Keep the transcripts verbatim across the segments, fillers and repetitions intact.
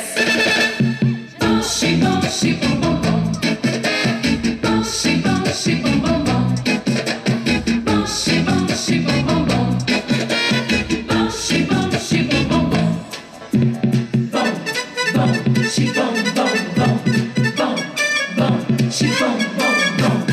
desce. Bom, xi, bom, xi, bom, bom, bom. Bom, xi, bom, xi, bom, bom, bom. Bom, xi, bom, xi, bom, bom, bom. Bom, xi, bom, xi, bom, bom, bom. Bom, bom, xi, bom, bom, bom. Bom, bom, xi, bom, bom, bom.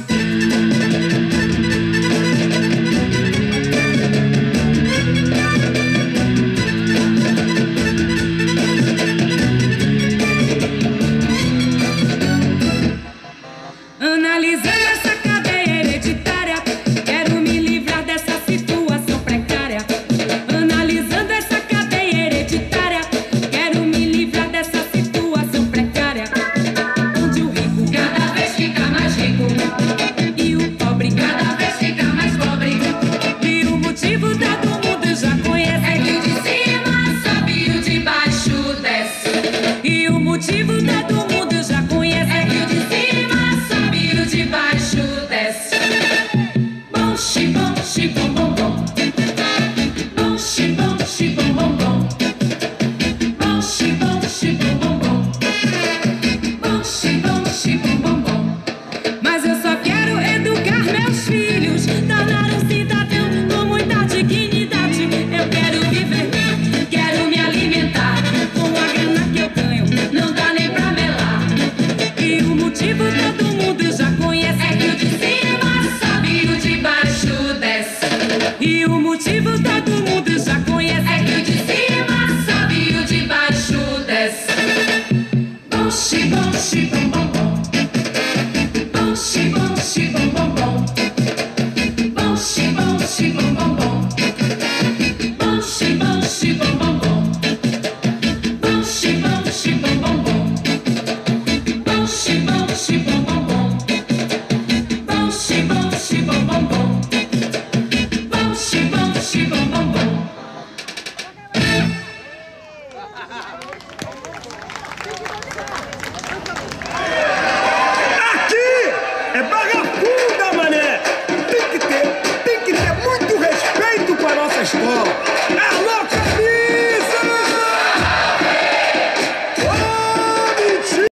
Analisando essa cadeia hereditária, quero me livrar dessa situação precária. Analisando essa cadeia hereditária, quero me livrar dessa situação precária, onde o rico cada vez fica mais rico e o pobre cada vez fica mais pobre. E o motivo todo mundo já conhece, é que o de cima sobe e o de baixo desce. E o motivo todo mundo